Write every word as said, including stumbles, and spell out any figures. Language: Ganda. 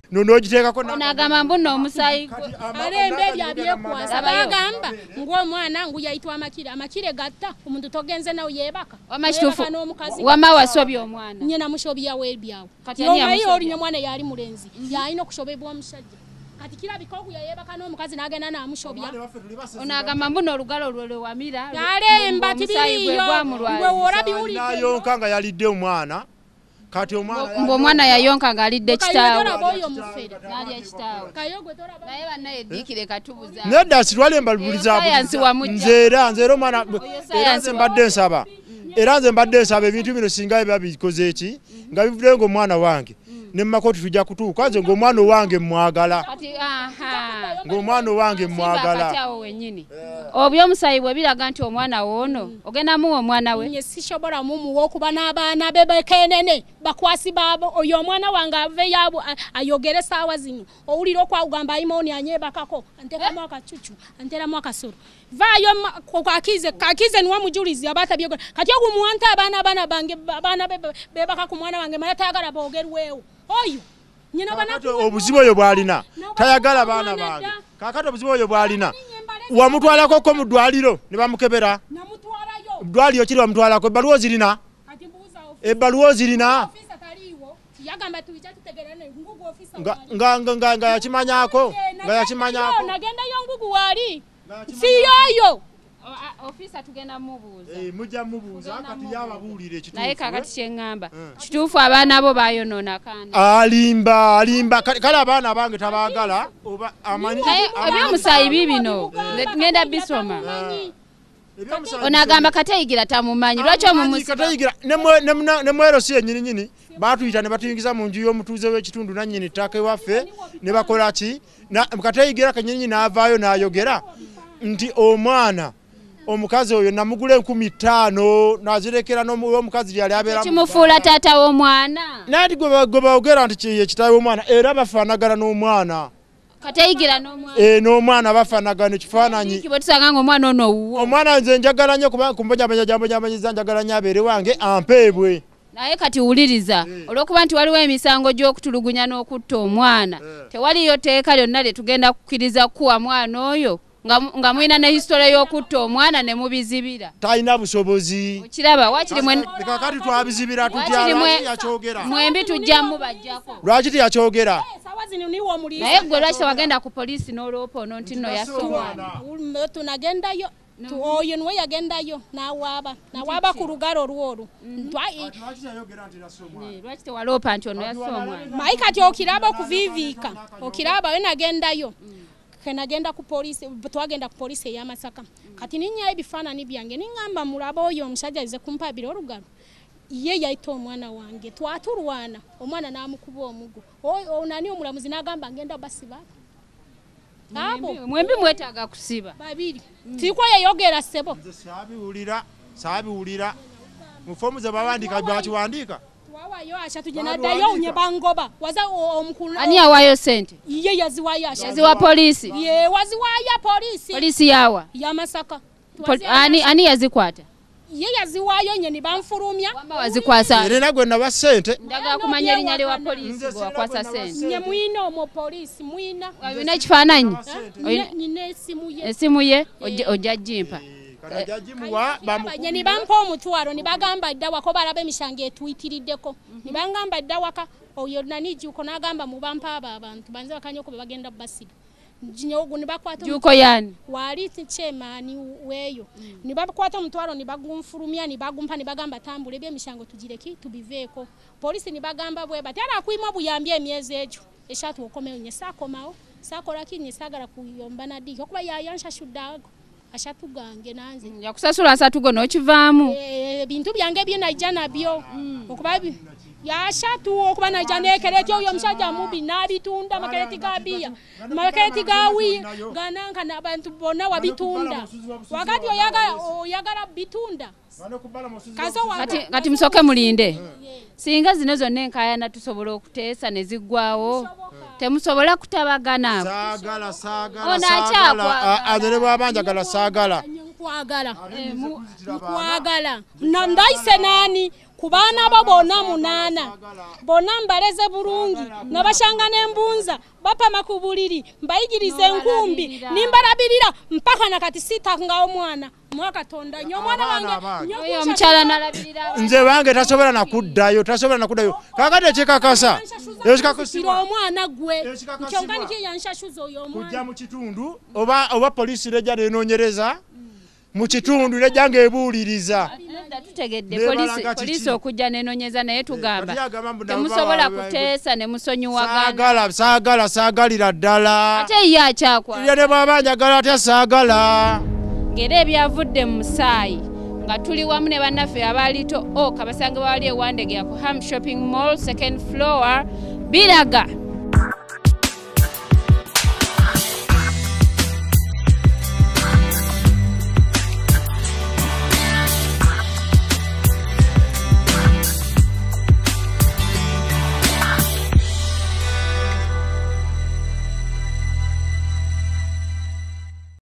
nono giteekako nagamba mbuno omusayi alembe byabyekwasa bagamba ng'omwana ngu yayitwa amakire amakire gatta omuntu togenze nawe yeebaka wamashitufu wama wasobya omwana nyina mushobya webyawo nomayi oli omwana yali mulenzi yalina okushobebwa omusajja kati kirabika ogu yayeebaka n'omukazi n'agenda n'amushobya onagamba mbuno olugalo lwe lwewamira yalemba tibiriyo gwe worabiwulidde nayonka nga yalidde omwana kati omwana mbo omwana yayonka nga alidde kitaawe nalya kitaawe naye bannaye eddikire katubuza nedda sitwale mbabuliza nze era nze era omwana era nze mbadde nsaba era nze mbadde nsaba ebintu bino singa biba bikoze eki nga bivuddeyo ng'omwana wange ne makoti tujja kutuuka nze ng'omwana owange mwagala ng'omwana owange mwagala obyo omusayi bwe biraga nti omwana woono ogenda muwa omwana we nye sisobola mumuwa okuba n'abaana be bekenene bakwasi baabo oyo omwana wange ave yaabo ayogere saawa zino owulira okwagamba ayimooni anyeebakako anteramu akacucu anteramu akasoro vaayo kakize kakize niwa mujulizi abatabyogera kati ogu muwanta abaana abaana bange abaana bebaka ku mwana wange mala tayagala boogerwewo oyo nyina bana obuzibu oyo bwalina tayagala baana bange kakati obuzibu oyo bwalina wamutwalako ko mu ddwaliro ne bamukebera ddwaliro kiri wamutwalako ebbaluwa zirina ebbaluwa zirina nga yakimanyako nga yakimanyako nagendayo ngugu wali siyoyo ofisa tugenda mubuuza eh mujja mubuuza kati yababuulire ekituufu naye kakati kyengamba kituufu abaana bo bayonoona kandi alimba alimba kale abaana abange tabaagala oba amanyi ebyomusayi bibino ngenda bisoma onagamba kateyigira tamumanyi lwaki omumusi kateyigira ne mwero si ennyini nyini batuyita ne batuyingiza mu nju y'omutuuze w'ekitundu nannyini ttaka ewaffe ne bakola ki kateyigira kanyini n'avaayo n'ayogera nti omwana omukazi oyo namugula enkumi ttaano nazirekera n'omukazi yali abeera kimufuula taata w'omwana nati gwe boogera nti ekitaawe w'omwana era bafaanagana n'omwana kateyigira n'omwana eh n'omwana bafaanagana ekifaananyi kibo tusanga ng'omwana ono wuwo omwana nze njagala nnyo kuba kumbonyabanya jambonyamanyiza njagala nnyo abeere wange ampeebwe naye kati wuliriza olw'okuba nti waliwo emisango gy'okutulugunya n'okutta omwana tewaliyo teeka lyonna lye tugenda kukkiriza kuwa mwana oyo nga mwina ne history y'okutta omwana ne mubizibira talina busobozi okiraba wakiri mwe kakati twabizibira tutya lwaki yakyogera mwembi tujja mubajjako lwaki tiyakyogera naye gwe lwaki tewagenda ku poliisi n'olwopa ono nti nno yasoma tunagendayo oyo niwe yagendayo nawaaba nawaaba ku lugalo lwolwo lwaki tewaloopa nti ono yasoma mayi kati okiraba okuviiviika okiraba we nagendayo kenagenda ku poliisi twagenda ku poliisi ey'Amasaka kati ninnya ebifaananyi byange ningamba mulaba oyo omusajja aze kumpabira olugalo ye yayita omwana wange twatulwana omwana n'amukuba omugo nani omulamuzi n'agamba ngenda basiba abo mwembi mwetaaga kusiba babiri tikwa yayogera sebo saabiwulira saabiwulira mu fomu ze bawandiika bakiwandiika wawayo asha tugenda dayo nye bangoba waza omukulu ani awayo sente ye yaziwayo asha yaziwa polisi ye waziwayo polisi polisi yawa ya Masaka ani ani yazikwata ye yaziwayo nye ni banfurumya wamba wazikwasa era nagwe naba sente ndaga kumanya erinnya lye wa polisi gwakwasa sente nye mwino omo polisi mwina wabina ekifaananyi nyine esimu ye esimu ye ojja jimpa nye ni bampa omutwalo ni bagamba ddawa ko balaba emishango etuyitiriddeko ni bangamba ddawaka oyo nani juko n'agamba mu bampa abo abantu banze bakanya okuba bagenda basiga jinyogu ni bakwata juko yani wali chemani weyo ni bakwata omutwalo ni bagumfurumya ni bagumpa ni bagamba tambule eby'emishango tugireki tubiveeko polisi ni bagamba bwe batera akuima buyambye emyezi ejo eshatu okomeyo nye sakomao sakola kinyi sagala kuyomba nadi okuba yayansha shudago ashatu gange nanze yakusasula asatu gono okivaamu eh bintu byange bye naija nabyo okuba yashatu okuba naija nekereti oyo omusajja mubi nabitunda makereti gabiya makereti gawi gananka nabantu bonna wabitunda wakati oyagala oyagala bitunda kati kati musoke mulinde singa zino zonna enkayana tusobola okuteesa ne ziggwawo temusobola kutabagana saagala saagala saagala azere bwabanjagala saagala nkwagala nkwagala nandaise nani ku baana bo bonna munaana bonna mbaleze bulungi nga bashanga n'embunza bapama ku buliri mbayigiriza enkumbi nimbalabirira mpaka nakati sitangawo omwana mwakatonda nnyo omwana wange oyo omukyala nalabirira nze bange tasobola nakuddayo tasobola nakuddayo kakati ekikakasa ekikakasibwa omwana gwe kyonka niki yanshashuza oyo omwana kujja mu kitundu oba oba polisi lejja nenoonyereza mu kitundu lejja ng'ebuuliriza tutegedde polisi polisi okujja nenonyeza naye tugamba temusobola kuteesa ne musonyiwagana saagala saagala saagalira ddala ate ye akyakwa ye ne bw'aba njagala atya saagala ng'era ebyavudde mu musaayi nga tuli wamu ne bannaffe abalito o kabasange bawali ewandegera ku Ham Shopping Mall second floor biraga